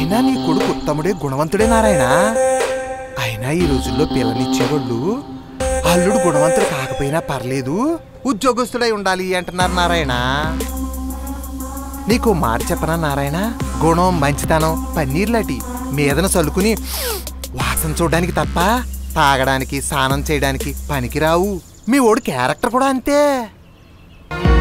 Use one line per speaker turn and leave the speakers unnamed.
అయినా నీ కొడుకు ఉత్తముడే గుణవంతుడే నారాయణ. అయినా ఈ రోజుల్లో పిల్లనిచ్చేవాళ్ళు అల్లుడు గుణవంతుడు కాకపోయినా పర్లేదు, ఉద్యోగస్తుడై ఉండాలి అంటున్నారు నారాయణ. నీకు మాట చెప్పనా నారాయణ, గుణం మంచితనం పన్నీర్లాంటి మీదన చల్లుకుని వాసన చూడడానికి తప్ప తాగడానికి స్నానం చేయడానికి పనికిరావు. మీ ఓడి క్యారెక్టర్ కూడా అంతే.